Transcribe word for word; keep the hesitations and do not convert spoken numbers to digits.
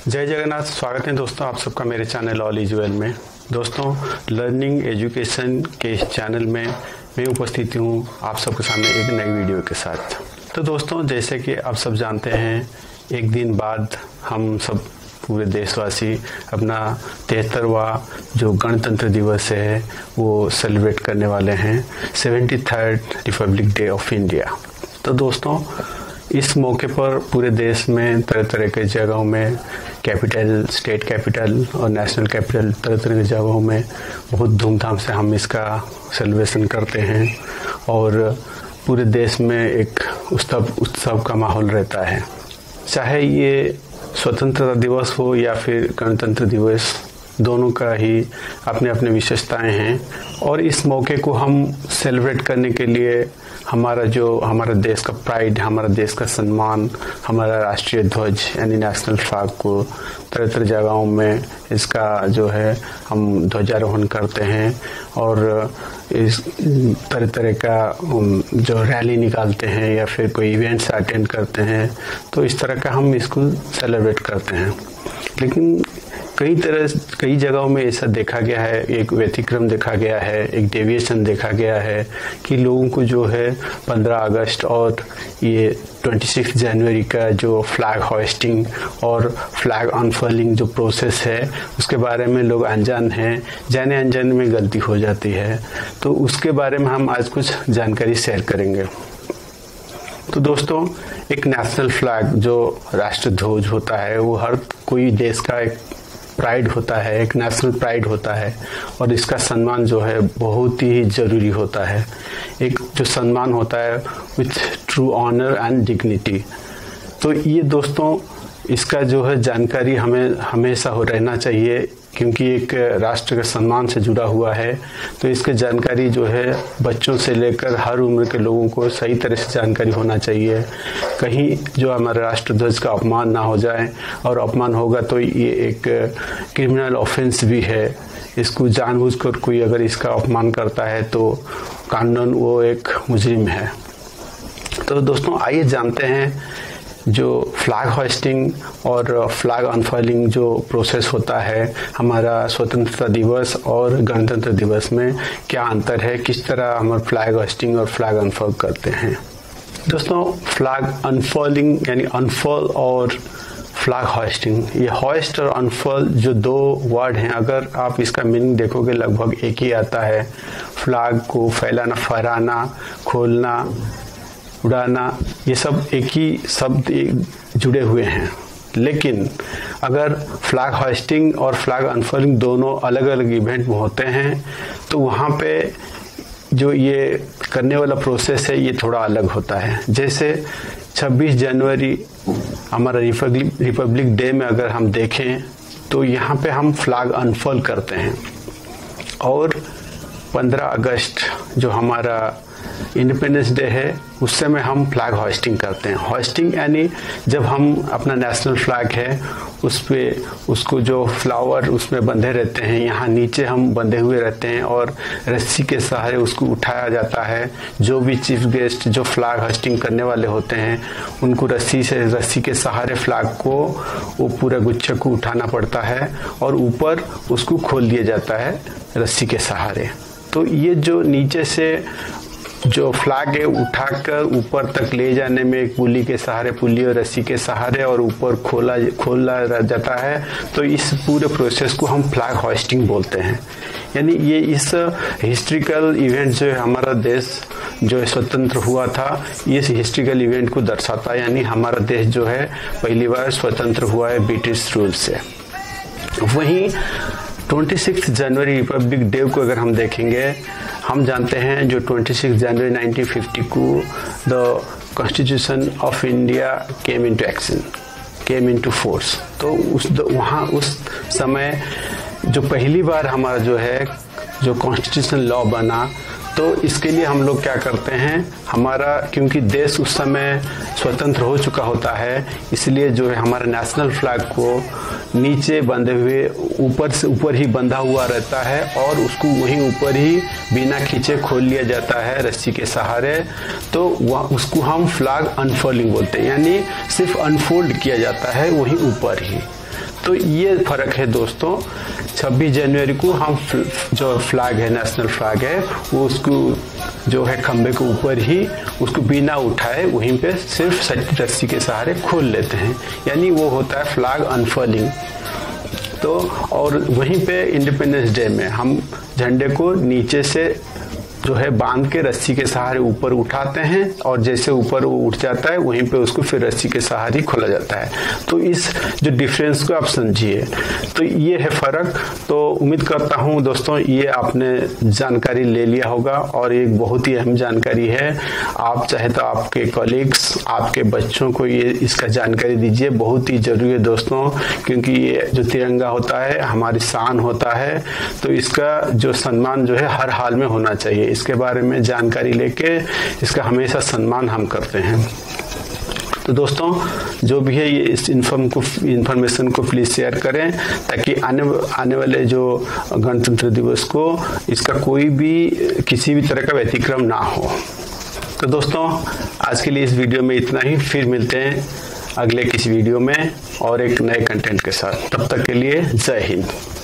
जय जगन्नाथ। स्वागत है दोस्तों आप सबका मेरे चैनल ऑल इज वेल में। दोस्तों लर्निंग एजुकेशन के इस चैनल में मैं उपस्थित हूँ आप सबके सामने एक नई वीडियो के साथ। तो दोस्तों जैसे कि आप सब जानते हैं, एक दिन बाद हम सब पूरे देशवासी अपना तिहत्तरवां जो गणतंत्र दिवस है वो सेलिब्रेट करने वाले हैं, seventy third republic day of India. तो दोस्तों इस मौके पर पूरे देश में तरह तरह के जगहों में, कैपिटल, स्टेट कैपिटल और नेशनल कैपिटल, तरह तरह की जगहों में बहुत धूमधाम से हम इसका सेलिब्रेशन करते हैं और पूरे देश में एक उत्सव उत्सव का माहौल रहता है। चाहे ये स्वतंत्रता दिवस हो या फिर गणतंत्र दिवस, दोनों का ही अपने अपने विशेषताएं हैं और इस मौके को हम सेलिब्रेट करने के लिए हमारा जो हमारा देश का प्राइड, हमारा देश का सम्मान, हमारा राष्ट्रीय ध्वज यानी नेशनल फ्लैग को तरह तरह जगहों में इसका जो है हम ध्वजारोहण करते हैं और इस तरह तरह का जो रैली निकालते हैं या फिर कोई इवेंट्स अटेंड करते हैं, तो इस तरह का हम इसको सेलिब्रेट करते हैं। लेकिन कई तरह कई जगहों में ऐसा देखा गया है, एक व्यतिक्रम देखा गया है, एक डेविएशन देखा गया है कि लोगों को जो है पंद्रह अगस्त और ये छब्बीस जनवरी का जो फ्लैग होइस्टिंग और फ्लैग अनफर्लिंग जो प्रोसेस है उसके बारे में लोग अनजान हैं, जाने अनजाने में गलती हो जाती है। तो उसके बारे में हम आज कुछ जानकारी शेयर करेंगे। तो दोस्तों एक नेशनल फ्लैग जो राष्ट्र ध्वज होता है वो हर कोई देश का एक प्राइड होता है, एक नेशनल प्राइड होता है और इसका सम्मान जो है बहुत ही ज़रूरी होता है। एक जो सम्मान होता है with true honour and dignity. तो ये दोस्तों इसका जो है जानकारी हमें हमेशा हो रहना चाहिए, क्योंकि एक राष्ट्र के सम्मान से जुड़ा हुआ है। तो इसकी जानकारी जो है बच्चों से लेकर हर उम्र के लोगों को सही तरह से जानकारी होना चाहिए, कहीं जो हमारे राष्ट्र ध्वज का अपमान ना हो जाए, और अपमान होगा तो ये एक क्रिमिनल ऑफेंस भी है। इसको जानबूझकर कोई अगर इसका अपमान करता है तो कानून वो एक मुजरिम है। तो दोस्तों आइए जानते हैं जो फ्लैग होइस्टिंग और फ्लैग अनफर्लिंग जो प्रोसेस होता है हमारा स्वतंत्रता दिवस और गणतंत्र दिवस में क्या अंतर है, किस तरह हम फ्लैग होइस्टिंग और फ्लैग अनफर्ल करते हैं। दोस्तों फ्लैग अनफर्लिंग यानी अनफर्ल और फ्लैग होइस्टिंग, ये होइस्ट और अनफर्ल जो दो वर्ड हैं, अगर आप इसका मीनिंग देखोगे लगभग एक ही आता है। फ्लैग को फैलाना, फहराना, खोलना, उड़ाना, ये सब एक ही शब्द जुड़े हुए हैं। लेकिन अगर फ्लैग होइस्टिंग और फ्लैग अनफर्लिंग दोनों अलग अलग इवेंट में होते हैं तो वहाँ पे जो ये करने वाला प्रोसेस है ये थोड़ा अलग होता है। जैसे छब्बीस जनवरी हमारा रिपब्लिक रिपब्लिक डे में अगर हम देखें तो यहाँ पे हम फ्लैग अनफर्ल करते हैं, और पंद्रह अगस्त जो हमारा इंडिपेंडेंस डे है उस समय हम फ्लैग होइस्टिंग करते हैं। होइस्टिंग यानी जब हम अपना नेशनल फ्लैग है उस पे उसको जो फ्लावर उसमें बंधे रहते हैं, यहाँ नीचे हम बंधे हुए रहते हैं और रस्सी के सहारे उसको उठाया जाता है। जो भी चीफ गेस्ट जो फ्लैग होइस्टिंग करने वाले होते हैं उनको रस्सी से रस्सी के सहारे फ्लैग को वो पूरे गुच्छे को उठाना पड़ता है और ऊपर उसको खोल दिया जाता है रस्सी के सहारे। तो ये जो नीचे से जो फ्लैग है उठाकर ऊपर तक ले जाने में एक पुली के सहारे, पुली और रस्सी के सहारे और ऊपर खोला खोला जाता है। तो इस पूरे प्रोसेस को हम फ्लैग होइस्टिंग बोलते हैं। यानी ये इस हिस्ट्रिकल इवेंट जो है हमारा देश जो स्वतंत्र हुआ था, इस हिस्ट्रिकल इवेंट को दर्शाता है। यानी हमारा देश जो है पहली बार स्वतंत्र हुआ है ब्रिटिश रूल से। वहीं छब्बीस जनवरी रिपब्लिक डे को अगर हम देखेंगे, हम जानते हैं जो छब्बीस जनवरी नाइनटीन फिफ्टी को the constitution of India came into action, came into force. तो उस वहाँ उस समय जो पहली बार हमारा जो है जो कॉन्स्टिट्यूशन लॉ बना, तो इसके लिए हम लोग क्या करते हैं, हमारा क्योंकि देश उस समय स्वतंत्र हो चुका होता है, इसलिए जो है हमारा नेशनल फ्लैग को नीचे बंधे हुए ऊपर से ऊपर ही बंधा हुआ रहता है और उसको वहीं ऊपर ही बिना खींचे खोल लिया जाता है रस्सी के सहारे। तो वह उसको हम फ्लैग अनफर्लिंग बोलते हैं, यानी सिर्फ अनफोल्ड किया जाता है वहीं ऊपर ही। तो ये फर्क है दोस्तों। छब्बीस जनवरी को हम जो फ्लैग है, नेशनल फ्लैग है, वो उसको जो है खंबे के ऊपर ही उसको बिना उठाए वहीं पे सिर्फ रस्सी के सहारे खोल लेते हैं, यानी वो होता है फ्लैग अनफर्लिंग। तो और वहीं पे इंडिपेंडेंस डे में हम झंडे को नीचे से जो है बांध के रस्सी के सहारे ऊपर उठाते हैं, और जैसे ऊपर वो उठ जाता है वहीं पे उसको फिर रस्सी के सहारे खोला जाता है। तो इस जो डिफरेंस को आप समझिए, तो ये है फर्क। तो उम्मीद करता हूँ दोस्तों ये आपने जानकारी ले लिया होगा, और एक बहुत ही अहम जानकारी है। आप चाहे तो आपके कॉलीग्स, आपके बच्चों को ये इसका जानकारी दीजिए, बहुत ही जरूरी है दोस्तों, क्योंकि ये जो तिरंगा होता है हमारी शान होता है, तो इसका जो सम्मान जो है हर हाल में होना चाहिए। इसके बारे में जानकारी लेके इसका हमेशा सम्मान हम करते हैं। तो दोस्तों जो भी है ये इस इन्फॉर्म को इन्फॉर्मेशन को प्लीज शेयर करें, ताकि आने आने वाले जो गणतंत्र दिवस को इसका कोई भी किसी भी तरह का व्यतिक्रम ना हो। तो दोस्तों आज के लिए इस वीडियो में इतना ही, फिर मिलते हैं अगले किसी वीडियो में और एक नए कंटेंट के साथ। तब तक के लिए जय हिंद।